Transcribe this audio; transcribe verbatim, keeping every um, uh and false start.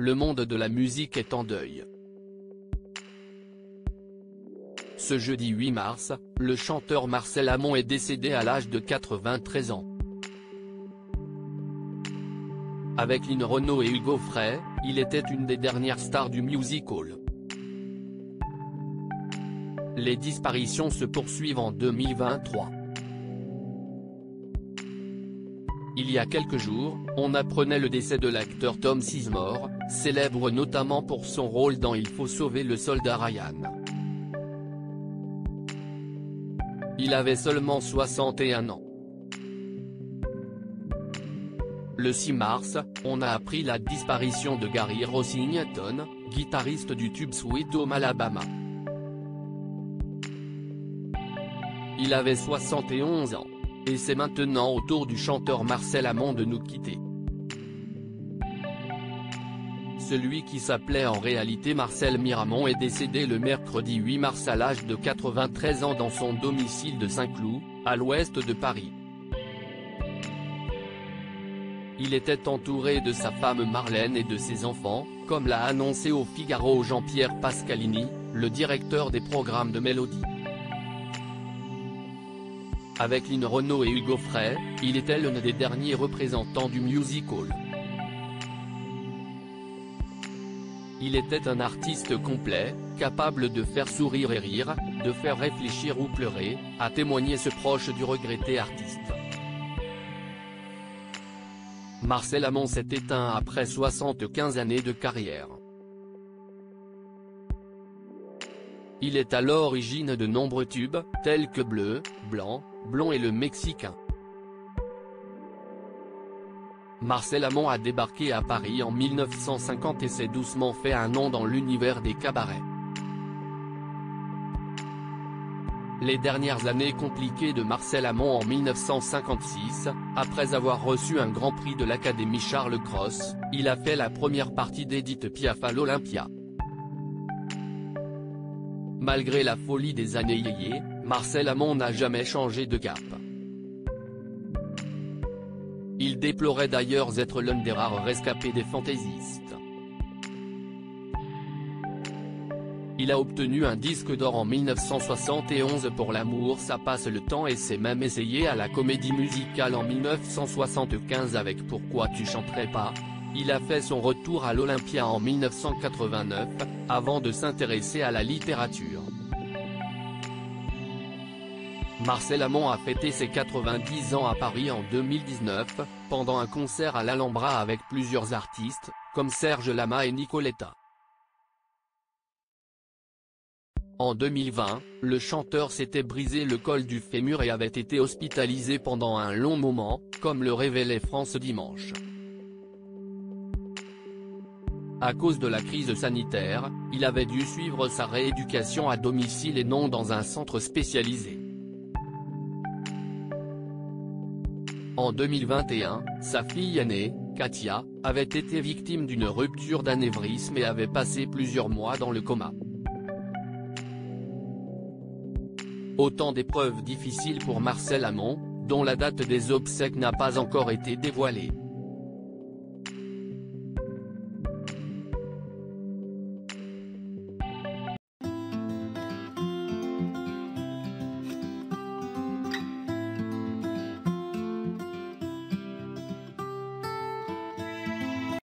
le monde de la musique est en deuil. Ce jeudi huit mars, le chanteur Marcel Amont est décédé à l'âge de quatre-vingt-treize ans. Avec Lynn Renaud et Hugo Frey, il était une des dernières stars du music-hall. Les disparitions se poursuivent en deux mille vingt-trois. Il y a quelques jours, on apprenait le décès de l'acteur Tom Sizemore, célèbre notamment pour son rôle dans Il faut sauver le soldat Ryan. Il avait seulement soixante et un ans. Le six mars, on a appris la disparition de Gary Rossington, guitariste du tube Sweet Home Alabama. Il avait soixante et onze ans. Et c'est maintenant au tour du chanteur Marcel Amont de nous quitter. Celui qui s'appelait en réalité Marcel Miramont est décédé le mercredi huit mars à l'âge de quatre-vingt-treize ans dans son domicile de Saint-Cloud, à l'ouest de Paris. Il était entouré de sa femme Marlène et de ses enfants, comme l'a annoncé au Figaro Jean-Pierre Pascalini, le directeur des programmes de Mélodie. Avec Lynn Renaud et Hugo Frey, il était l'un des derniers représentants du music-hall. Il était un artiste complet, capable de faire sourire et rire, de faire réfléchir ou pleurer, a témoigné ce proche du regretté artiste. Marcel Amont s'est éteint après soixante-quinze années de carrière. Il est à l'origine de nombreux tubes, tels que Bleu, Blanc, Blond et le Mexicain. Marcel Amont a débarqué à Paris en mille neuf cent cinquante et s'est doucement fait un nom dans l'univers des cabarets. Les dernières années compliquées de Marcel Amont en mille neuf cent cinquante-six, après avoir reçu un grand prix de l'Académie Charles Cros, il a fait la première partie d'Edith Piaf à l'Olympia. Malgré la folie des années yéyé, Marcel Amont n'a jamais changé de cap. Il déplorait d'ailleurs être l'un des rares rescapés des fantaisistes. Il a obtenu un disque d'or en mille neuf cent soixante et onze pour L'amour ça passe le temps et s'est même essayé à la comédie musicale en mille neuf cent soixante-quinze avec Pourquoi tu chanterais pas. Il a fait son retour à l'Olympia en mille neuf cent quatre-vingt-neuf, avant de s'intéresser à la littérature. Marcel Amont a fêté ses quatre-vingt-dix ans à Paris en deux mille dix-neuf, pendant un concert à l'Alhambra avec plusieurs artistes, comme Serge Lama et Nicoletta. En deux mille vingt, le chanteur s'était brisé le col du fémur et avait été hospitalisé pendant un long moment, comme le révélait France Dimanche. À cause de la crise sanitaire, il avait dû suivre sa rééducation à domicile et non dans un centre spécialisé. En deux mille vingt et un, sa fille aînée, Katia, avait été victime d'une rupture d'anévrisme et avait passé plusieurs mois dans le coma. Autant d'épreuves difficiles pour Marcel Amont, dont la date des obsèques n'a pas encore été dévoilée.